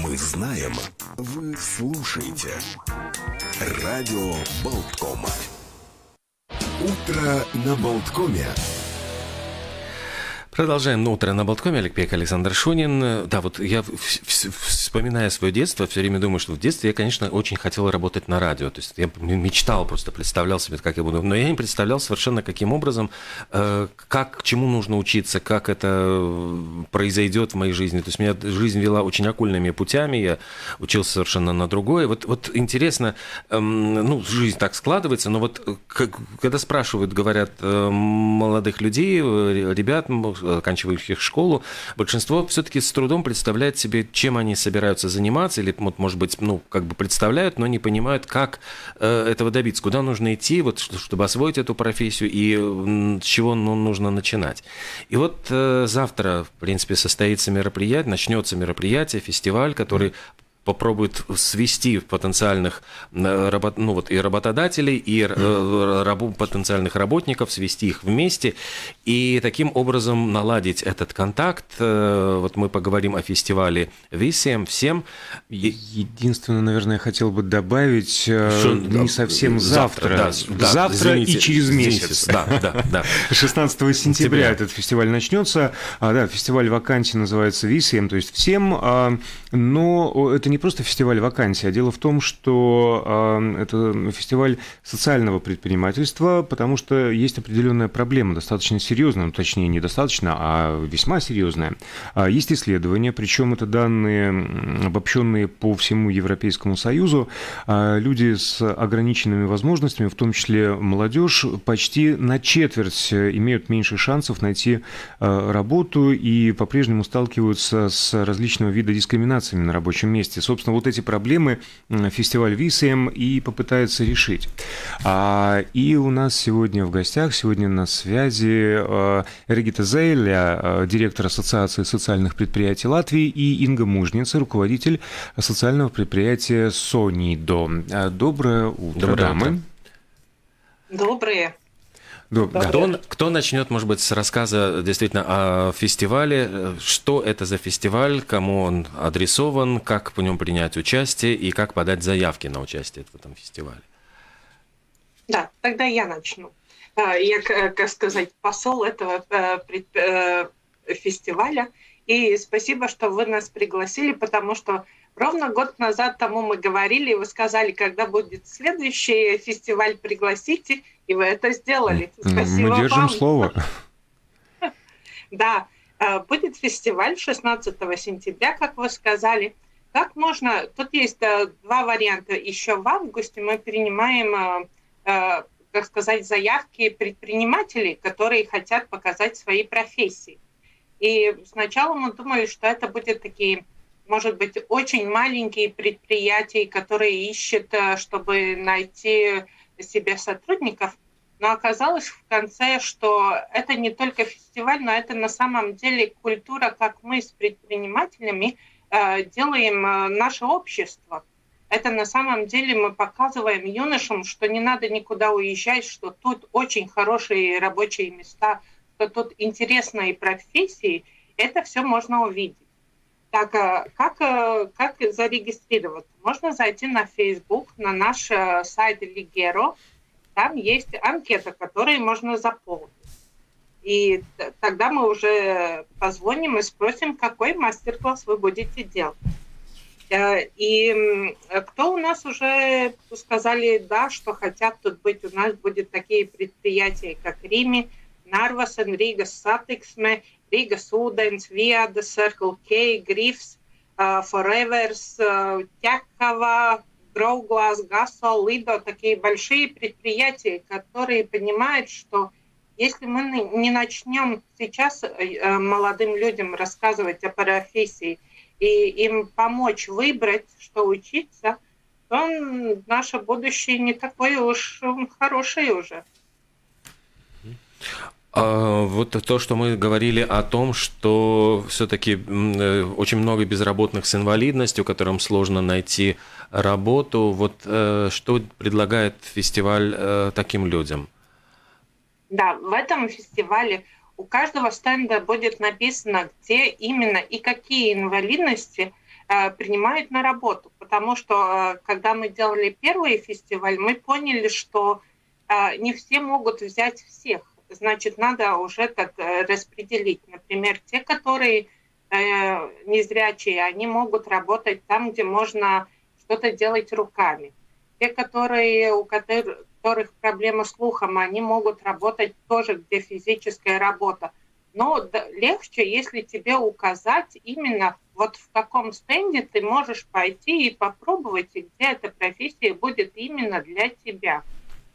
Мы знаем, вы слушаете. Радио Болткома. Утро на Болткоме. Продолжаем утро на Болткоме. Олег Пек, Александр Шунин. Да, вот я, вспоминая свое детство, все время думаю, что в детстве я, конечно, очень хотел работать на радио. То есть я мечтал, просто представлял себе, как я буду. Но я не представлял совершенно, каким образом, чему нужно учиться, как это произойдет в моей жизни. То есть меня жизнь вела очень окольными путями, я учился совершенно на другое. Вот интересно, жизнь так складывается, но вот когда спрашивают, говорят, молодых людей, ребят, оканчивающих школу, большинство все-таки с трудом представляет себе, чем они собираются заниматься, или, может быть, представляют, но не понимают, как этого добиться, куда нужно идти, чтобы освоить эту профессию, и с чего нужно начинать. И вот завтра, в принципе, начнется мероприятие, фестиваль, который попробует свести потенциальных и работодателей, и потенциальных работников, свести их вместе и таким образом наладить этот контакт. Вот мы поговорим о фестивале «Visiem», «Всем». Единственное, наверное, я хотел бы добавить, не совсем завтра и через месяц. Да. 16 сентября этот фестиваль начнется. Фестиваль вакансий называется «Visiem», то есть «Всем», но это не просто фестиваль вакансий, а дело в том, что это фестиваль социального предпринимательства, потому что есть определенная проблема, достаточно серьезная, точнее, недостаточно, а весьма серьезная. Есть исследования, причем это данные, обобщенные по всему Европейскому Союзу. Люди с ограниченными возможностями, в том числе молодежь, почти на четверть имеют меньше шансов найти работу и по-прежнему сталкиваются с различного вида дискриминациями на рабочем месте. Собственно, вот эти проблемы фестиваль «Visiem» и попытается решить. И у нас сегодня в гостях, на связи Регита Зейля, директор Ассоциации социальных предприятий Латвии, и Инга Мужница, руководитель социального предприятия «Сонидо». Доброе утро, дамы. Доброе. Кто начнет, может быть, с рассказа действительно о фестивале? Что это за фестиваль, кому он адресован, как в нем принять участие и как подать заявки на участие в этом фестивале? Да, тогда я начну. Я, посол этого фестиваля. И спасибо, что вы нас пригласили, потому что ровно год назад тому мы говорили, вы сказали, когда будет следующий фестиваль, пригласите, и вы это сделали. Спасибо мы держим вам. Слово. Да, будет фестиваль 16 сентября, как вы сказали. Как можно... Тут есть два варианта. Еще в августе мы принимаем, заявки предпринимателей, которые хотят показать свои профессии. И сначала мы думали, что это будут такие, может быть, очень маленькие предприятия, которые ищут, чтобы найти себе сотрудников. Но оказалось в конце, что это не только фестиваль, но это на самом деле культура, как мы с предпринимателями делаем наше общество. Это на самом деле мы показываем юношам, что не надо никуда уезжать, что тут очень хорошие рабочие места, что тут интересные профессии. Это все можно увидеть. Так, как зарегистрироваться? Можно зайти на Facebook, на наш сайт Ligero. Там есть анкета, которую можно заполнить. И тогда мы уже позвоним и спросим, какой мастер-класс вы будете делать. И кто у нас уже сказали, да, что хотят тут быть, у нас будут такие предприятия, как Рими, Нарвасен, Рига Сатиксме, Рига Суденс, Виада, Circle K, Грифс, Forevers, Тякова, Гроуглас, Гасол, Лидо, такие большие предприятия, которые понимают, что если мы не начнем сейчас молодым людям рассказывать о профессии и им помочь выбрать, что учиться, то наше будущее не такое уж хорошее уже. Вот то, что мы говорили о том, что все-таки очень много безработных с инвалидностью, которым сложно найти работу. Вот что предлагает фестиваль таким людям? Да, в этом фестивале у каждого стенда будет написано, где именно и какие инвалидности принимают на работу. Потому что, когда мы делали первый фестиваль, мы поняли, что не все могут взять всех. Значит, надо уже так распределить. Например, те, которые незрячие, они могут работать там, где можно что-то делать руками. Те, у которых проблемы с слухом, они могут работать тоже, где физическая работа. Но легче, если тебе указать именно вот в каком стенде ты можешь пойти и попробовать, и где эта профессия будет именно для тебя.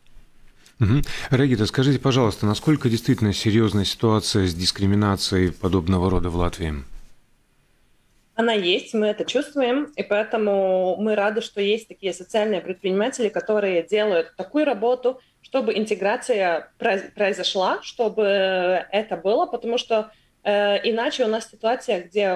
Регита, скажите, пожалуйста, насколько действительно серьезная ситуация с дискриминацией подобного рода в Латвии? Она есть, мы это чувствуем, и поэтому мы рады, что есть такие социальные предприниматели, которые делают такую работу, чтобы интеграция произошла, чтобы это было, потому что иначе у нас ситуация, где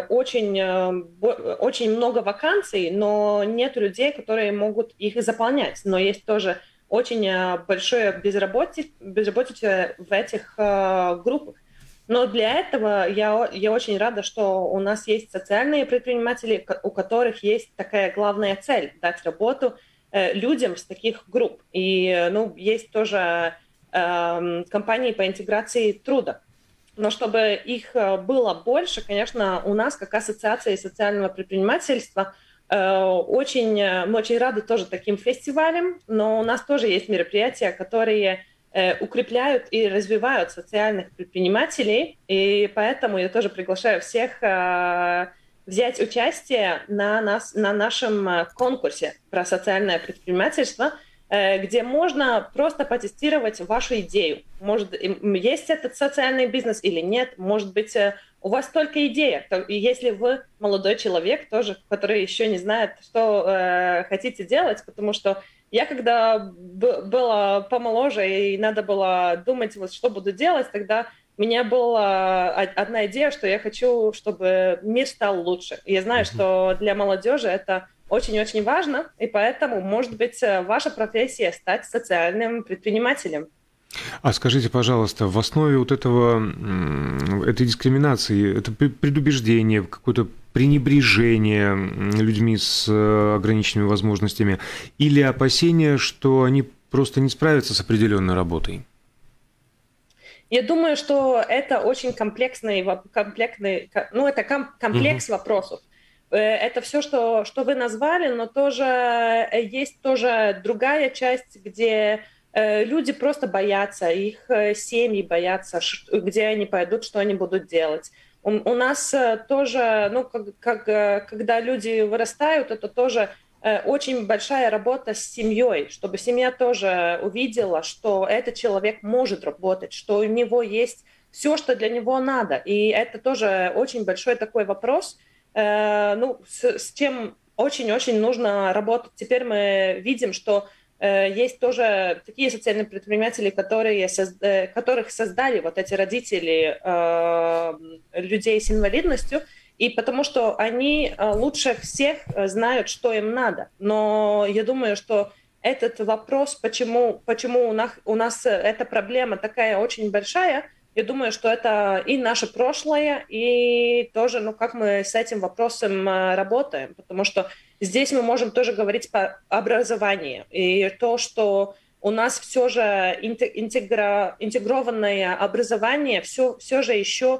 очень много вакансий, но нет людей, которые могут их заполнять, но есть тоже очень большое безработица в этих группах. Но для этого я очень рада, что у нас есть социальные предприниматели, у которых есть такая главная цель – дать работу людям с таких групп. И есть тоже компании по интеграции труда. Но чтобы их было больше, конечно, у нас, как ассоциация социального предпринимательства, мы очень рады тоже таким фестивалям, но у нас тоже есть мероприятия, которые укрепляют и развивают социальных предпринимателей, и поэтому я тоже приглашаю всех взять участие на нашем конкурсе про социальное предпринимательство, где можно просто потестировать вашу идею. Может, есть этот социальный бизнес или нет, может быть, у вас только идея. И если вы молодой человек, тоже, который еще не знает, что хотите делать, потому что я когда была помоложе и надо было думать, вот, что буду делать, тогда у меня была одна идея, что я хочу, чтобы мир стал лучше. И я знаю, что для молодежи это очень-очень важно, и поэтому, может быть, ваша профессия стать социальным предпринимателем. А скажите, пожалуйста, в основе вот этой дискриминации, это предубеждение, какое-то пренебрежение людьми с ограниченными возможностями или опасение, что они просто не справятся с определенной работой? Я думаю, что это очень комплексный комплекс вопросов. Это все, что вы назвали, но тоже есть тоже другая часть, где люди просто боятся, их семьи боятся, где они пойдут, что они будут делать. У нас тоже, когда люди вырастают, это тоже очень большая работа с семьей, чтобы семья тоже увидела, что этот человек может работать, что у него есть все, что для него надо. И это тоже очень большой такой вопрос, с чем очень-очень нужно работать. Теперь мы видим, что есть тоже такие социальные предприниматели, которых создали вот эти родители людей с инвалидностью, и потому что они лучше всех знают, что им надо. Но я думаю, что этот вопрос, почему у нас эта проблема такая очень большая, я думаю, что это и наше прошлое, и тоже, как мы с этим вопросом работаем, потому что здесь мы можем тоже говорить по образованию. И то, что у нас все же интегрованное образование, все же еще,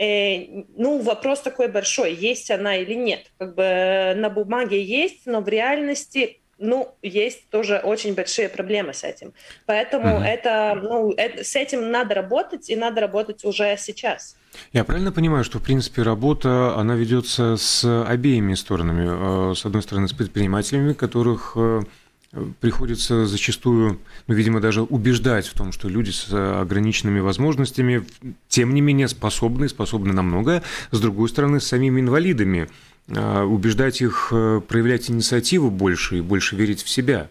вопрос такой большой, есть она или нет. Как бы на бумаге есть, но в реальности есть тоже очень большие проблемы с этим. Поэтому с этим надо работать, и надо работать уже сейчас. Я правильно понимаю, что, в принципе, работа, она ведется с обеими сторонами. С одной стороны, с предпринимателями, которых приходится зачастую, видимо, даже убеждать в том, что люди с ограниченными возможностями, тем не менее, способны на многое. С другой стороны, с самими инвалидами, убеждать их проявлять инициативу больше и больше верить в себя.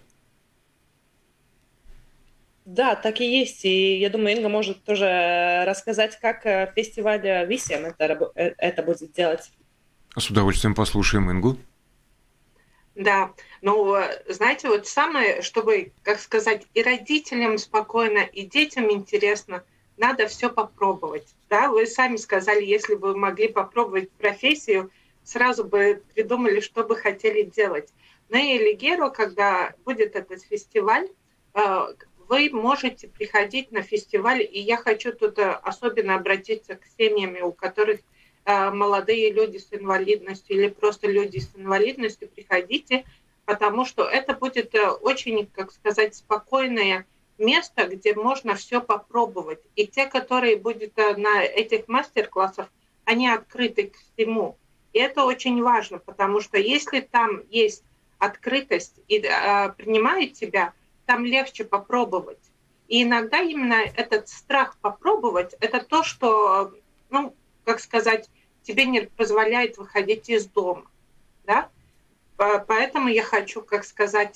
Да, так и есть. И я думаю, Инга может тоже рассказать, как фестиваль Visiem это будет делать. С удовольствием послушаем Ингу. Да, знаете, вот самое, чтобы, как сказать, и родителям спокойно, и детям интересно, надо все попробовать. Да, вы сами сказали, если бы вы могли попробовать профессию, сразу бы придумали, что бы хотели делать. На Элигеру, когда будет этот фестиваль, вы можете приходить на фестиваль, и я хочу тут особенно обратиться к семьям, у которых молодые люди с инвалидностью или просто люди с инвалидностью, приходите, потому что это будет очень, как сказать, спокойное место, где можно все попробовать. И те, которые будут на этих мастер-классах, они открыты к всему. И это очень важно, потому что если там есть открытость и принимают тебя, там легче попробовать. И иногда именно этот страх попробовать, это то, что, ну, как сказать, тебе не позволяет выходить из дома. Да? Поэтому я хочу, как сказать,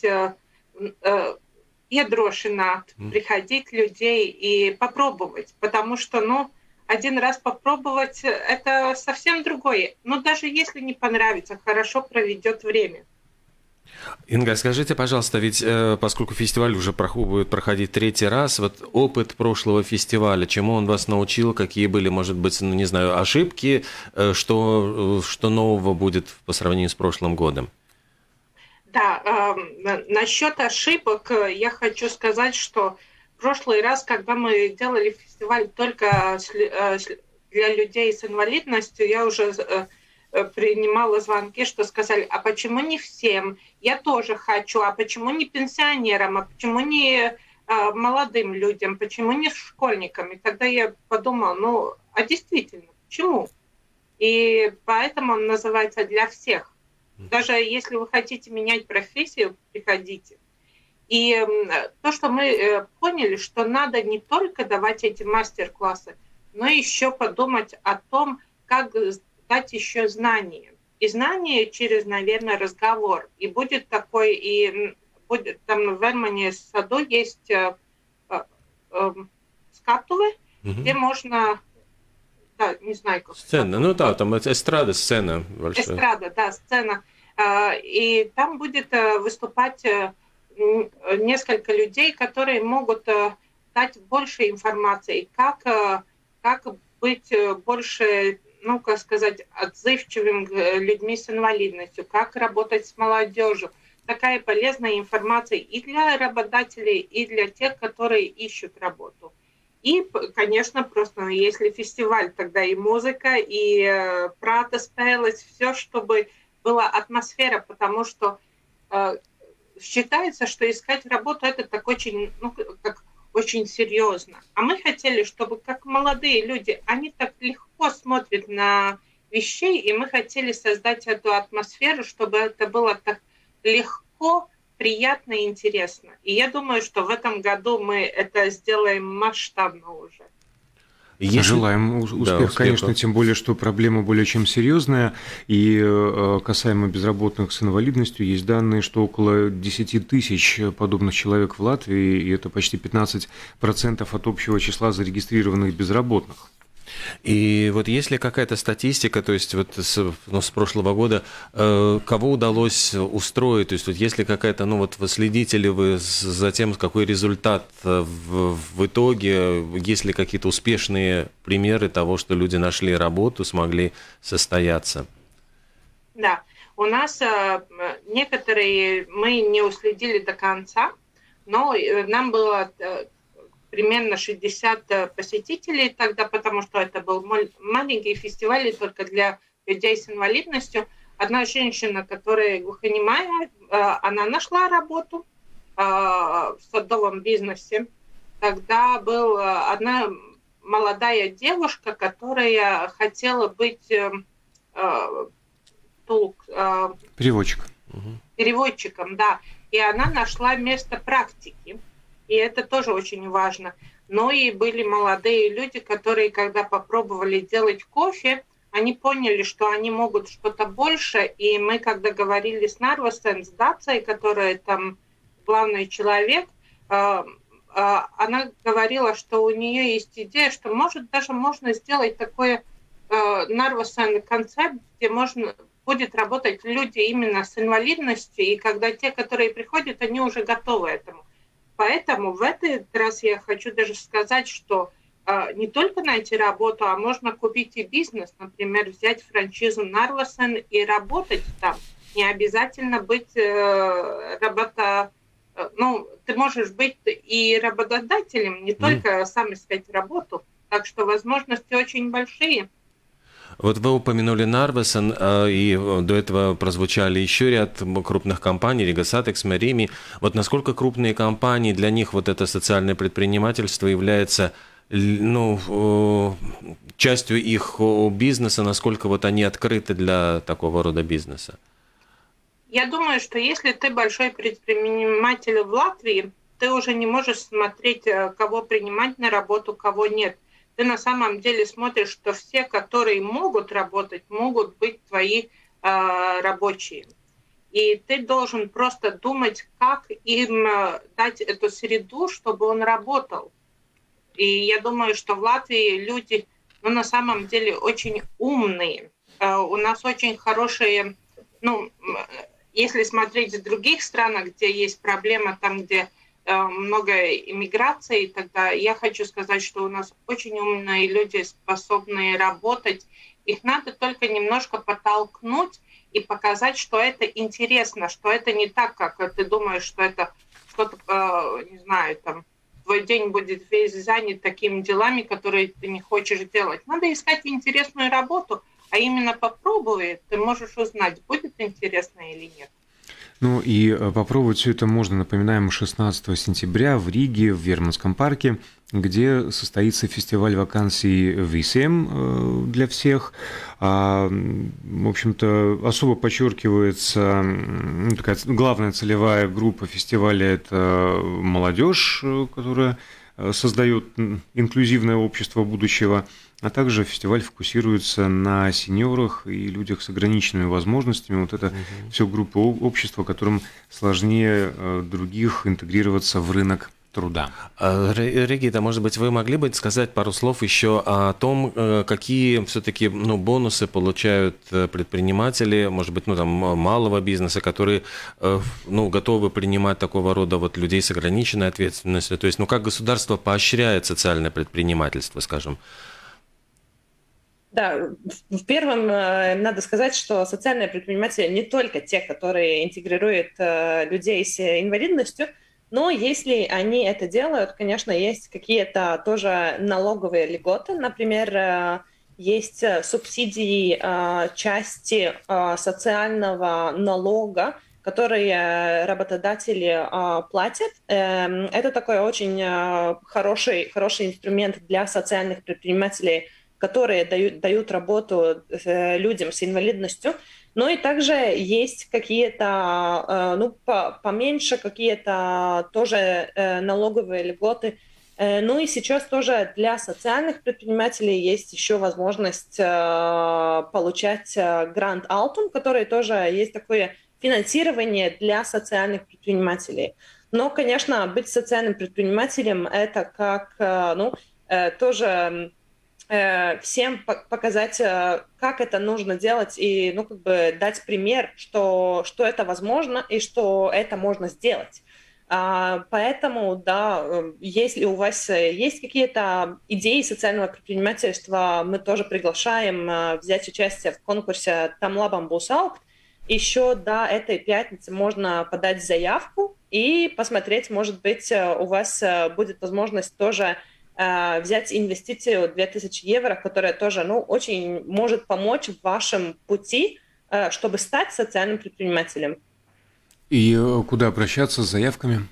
едрошина приходить людей и попробовать. Потому что, ну, один раз попробовать, это совсем другое. Но даже если не понравится, хорошо проведет время. Инга, скажите, пожалуйста, ведь поскольку фестиваль уже будет проходить 3-й раз, вот опыт прошлого фестиваля, чему он вас научил, какие были, может быть, ну, не знаю, ошибки, что нового будет по сравнению с прошлым годом? Да, насчет ошибок я хочу сказать, что в прошлый раз, когда мы делали фестиваль только для людей с инвалидностью, я уже принимала звонки, что сказали, а почему не всем? Я тоже хочу, а почему не пенсионерам, а почему не молодым людям, почему не школьникам? И тогда я подумала, ну, а действительно, почему? И поэтому он называется «Для всех». Даже если вы хотите менять профессию, приходите. И то, что мы поняли, что надо не только давать эти мастер-классы, но еще подумать о том, как дать еще знания. И знания через, наверное, разговор. И будет такой, и будет там в Вермане саду есть скатувы, где можно... Да, не знаю, как сцена, ну да, там эстрада, сцена большая. Эстрада, да, сцена. И там будет выступать несколько людей, которые могут дать больше информации, как быть больше, ну, как сказать, отзывчивым людьми с инвалидностью, как работать с молодежью. Такая полезная информация и для работодателей, и для тех, которые ищут работу. И, конечно, просто если фестиваль, тогда и музыка, и прата спелась, все, чтобы была атмосфера, потому что считается, что искать работу это так очень, ну, как очень серьезно. А мы хотели, чтобы как молодые люди, они так легко смотрят на вещей, и мы хотели создать эту атмосферу, чтобы это было так легко, приятно и интересно. И я думаю, что в этом году мы это сделаем масштабно уже. Желаем успеха, конечно, тем более, что проблема более чем серьезная. И касаемо безработных с инвалидностью, есть данные, что около 10 тысяч подобных человек в Латвии, и это почти 15% от общего числа зарегистрированных безработных. И вот есть ли какая-то статистика, то есть вот с прошлого года, кого удалось устроить, то есть вот есть ли какая-то, ну вот вы следите ли вы за тем, какой результат в итоге, есть ли какие-то успешные примеры того, что люди нашли работу, смогли состояться? Да, у нас некоторые мы не уследили до конца, но нам было... примерно 60 посетителей тогда, потому что это был маленький фестиваль только для людей с инвалидностью. Одна женщина, которая глухонемая, она нашла работу в садовом бизнесе. Тогда была одна молодая девушка, которая хотела быть переводчиком, да. И она нашла место практики. И это тоже очень важно. Но и были молодые люди, которые, когда попробовали делать кофе, они поняли, что они могут что-то больше. И мы, когда говорили с Нарвасен, с Дацей, которая там главный человек, она говорила, что у нее есть идея, что может даже можно сделать такой Нарвасен концепт, где будет работать люди именно с инвалидностью. И когда те, которые приходят, они уже готовы к этому. Поэтому в этот раз я хочу даже сказать, что не только найти работу, а можно купить и бизнес, например, взять франшизу Narvesen и работать там. Не обязательно быть ты можешь быть и работодателем, не только сам искать работу. Так что возможности очень большие. Вот вы упомянули Narvesen, и до этого прозвучали еще ряд крупных компаний, Ригасатекс, Мерими. Вот насколько крупные компании, для них вот это социальное предпринимательство является частью их бизнеса, насколько вот они открыты для такого рода бизнеса? Я думаю, что если ты большой предприниматель в Латвии, ты уже не можешь смотреть, кого принимать на работу, кого нет. Ты на самом деле смотришь, что все, которые могут работать, могут быть твои рабочие. И ты должен просто думать, как им дать эту среду, чтобы он работал. И я думаю, что в Латвии люди, на самом деле очень умные. У нас очень хорошие, если смотреть в других странах, где есть проблема, там, где много иммиграции, тогда я хочу сказать, что у нас очень умные люди, способные работать. Их надо только немножко подтолкнуть и показать, что это интересно, что это не так, как ты думаешь, что это что-то, не знаю, там, твой день будет весь занят такими делами, которые ты не хочешь делать. Надо искать интересную работу, а именно попробуй, ты можешь узнать, будет интересно или нет. Ну и попробовать все это можно, напоминаем, 16 сентября в Риге, в Верманском парке, где состоится фестиваль вакансий Visiem для всех. В общем-то, особо подчеркивается, такая главная целевая группа фестиваля – это молодежь, которая создает инклюзивное общество будущего, а также фестиваль фокусируется на сеньорах и людях с ограниченными возможностями. Вот это все группа общества, которым сложнее других интегрироваться в рынок труда. Регита, может быть, вы могли бы сказать пару слов еще о том, какие все-таки бонусы получают предприниматели, может быть, малого бизнеса, которые готовы принимать такого рода людей с ограниченной ответственностью. То есть, как государство поощряет социальное предпринимательство, скажем? Да, в первом надо сказать, что социальные предприниматели не только те, которые интегрируют людей с инвалидностью, но если они это делают, конечно, есть какие-то тоже налоговые льготы. Например, есть субсидии части социального налога, которые работодатели платят. Это такой очень хороший инструмент для социальных предпринимателей, которые дают работу людям с инвалидностью. Ну и также есть какие-то, поменьше какие-то тоже налоговые льготы. Ну и сейчас тоже для социальных предпринимателей есть еще возможность получать грант Altum, который тоже есть такое финансирование для социальных предпринимателей. Но, конечно, быть социальным предпринимателем – это как, тоже всем показать, как это нужно делать и, дать пример, что это возможно и что это можно сделать. Поэтому, да, если у вас есть какие-то идеи социального предпринимательства, мы тоже приглашаем взять участие в конкурсе «Тамлабам Бусаук». Еще до этой пятницы можно подать заявку и посмотреть, может быть, у вас будет возможность тоже взять инвестицию 2000 евро, которая тоже очень может помочь в вашем пути, чтобы стать социальным предпринимателем. И куда обращаться с заявками?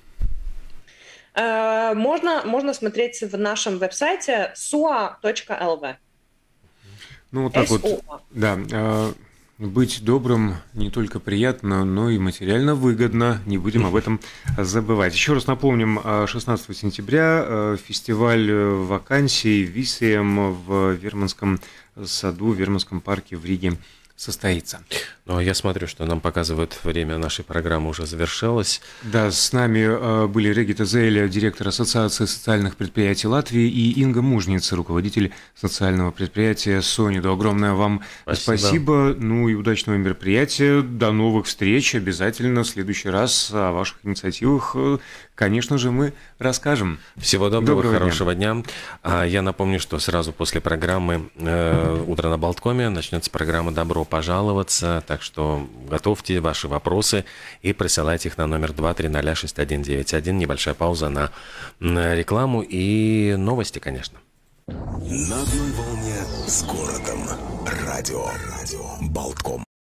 Можно смотреть в нашем веб-сайте sua.lv. Так вот, да. Быть добрым не только приятно, но и материально выгодно. Не будем об этом забывать. Еще раз напомним, 16 сентября фестиваль вакансий Visiem в Верманском саду, в Верманском парке в Риге состоится. Ну, а я смотрю, что нам показывают, время нашей программы уже завершилось. Да, с нами были Регита Зейля, директор Ассоциации социальных предприятий Латвии, и Инга Мужница, руководитель социального предприятия «Сониду». Огромное вам спасибо. Ну и удачного мероприятия. До новых встреч. Обязательно в следующий раз о ваших инициативах, конечно же, мы расскажем. Всего доброго, хорошего дня. Я напомню, что сразу после программы «Утро на Болткоме» начнется программа «Добро пожаловаться». Так что готовьте ваши вопросы и присылайте их на номер 2306191. Небольшая пауза на рекламу и новости, конечно. На одной волне с городом. Радио Болтком.